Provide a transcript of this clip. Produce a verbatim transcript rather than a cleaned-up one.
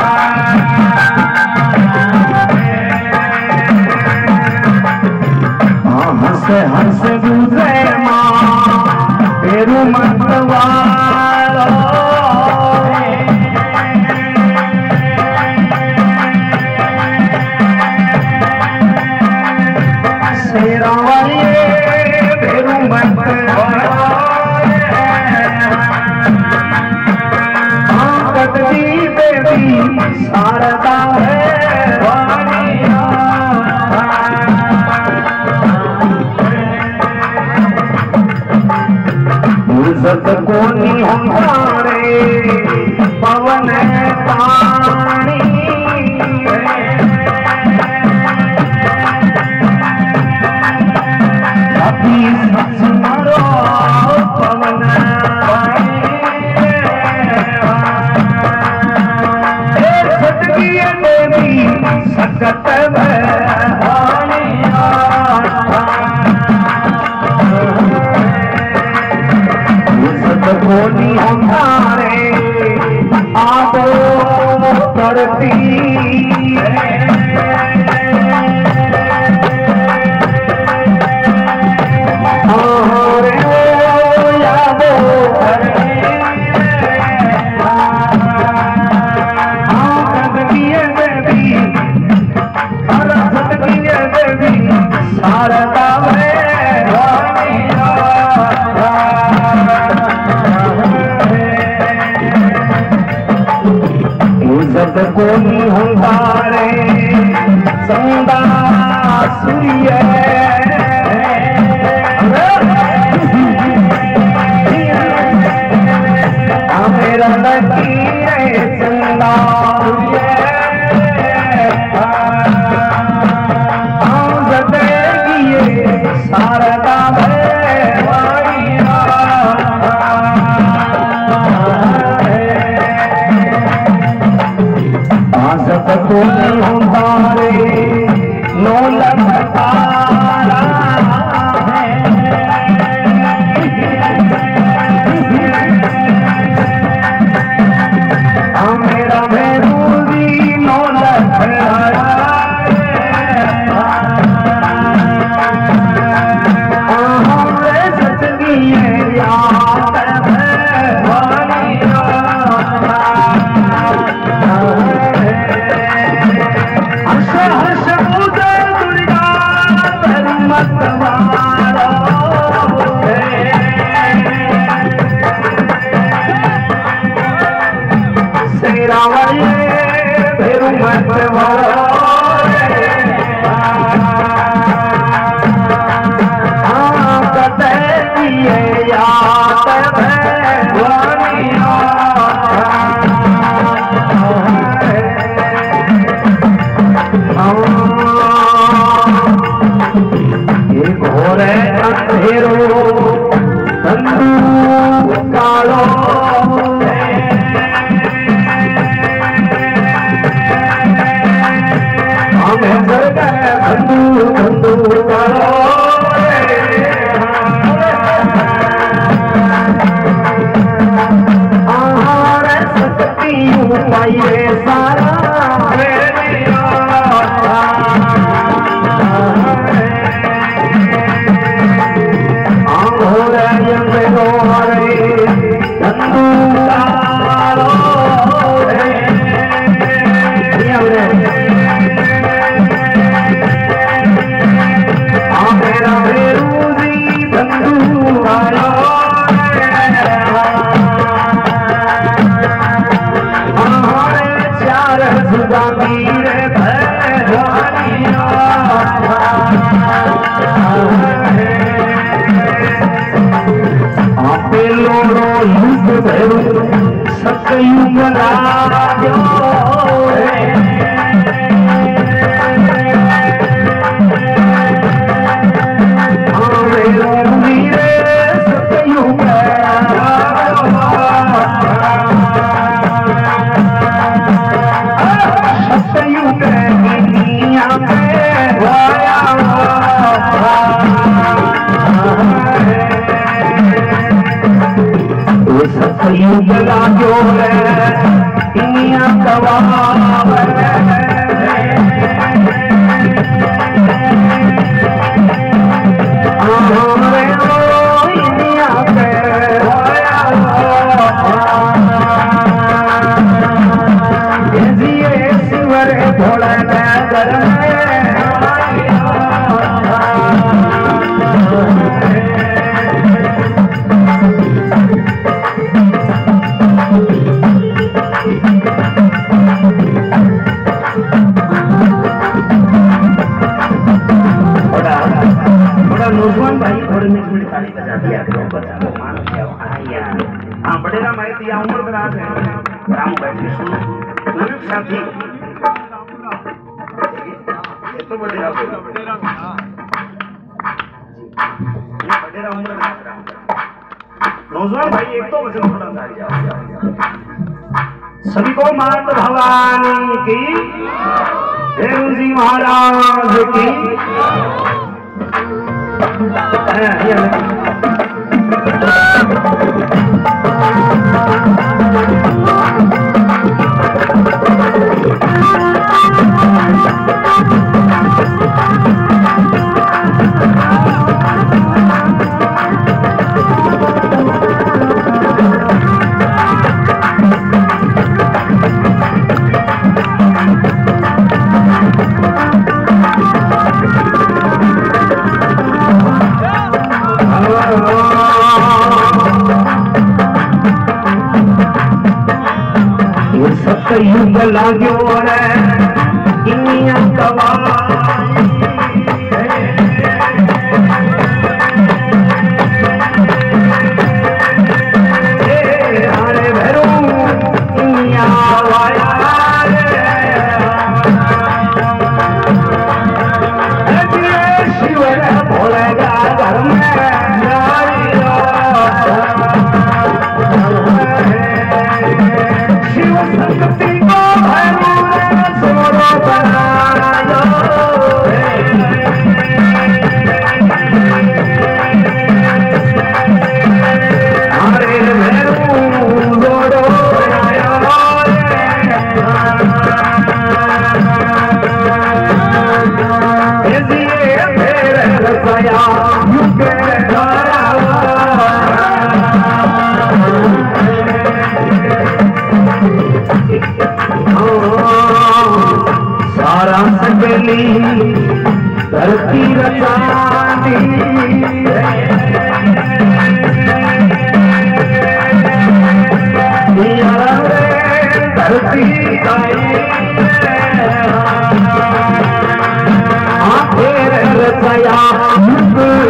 हंस हंस गुजरे माँ तेरू मतवारो शेरा वाली तेरू मतवारो कटदी देवी शारदा है सत कोनी हमारे पवन पानी अभी सुमरो पवन सतगी देवी सकत कोनी हमारे आदो करती हमारे यादो करती देवी सरस्वती देवी शारदा सत कोनी हमारे संदा सूर्य मेरा लकीर संदा सूर्य शारदा सत कोनी हमारे नौ लखतारा मेरा महबूबी नौ लखतारा हमारे सतगी याद हर्ष पूजा दुर्गा मतवारो शेरा वाली तेरू मतवारो हाँ कते दिए याद एक हो रे अंधेरो बंधु कालो हमें बंधु बंधु कालो आहार सकती पाइए सारा सतयुग जो है नौजवान भाई एक तो वचन थोड़ा सा सभी को मात भवानी की, देव जी महाराज की। युग लाग्यो रे इनिया दवा अरे भैरू इनिया वाया शिवर भोलेगा घर में शिव संगति को सोरो बनायो अरे भैरू जोड़ो बनायो इसलिए मेरे रसाया युग सारा सगली धरती रचानी धरती रचाया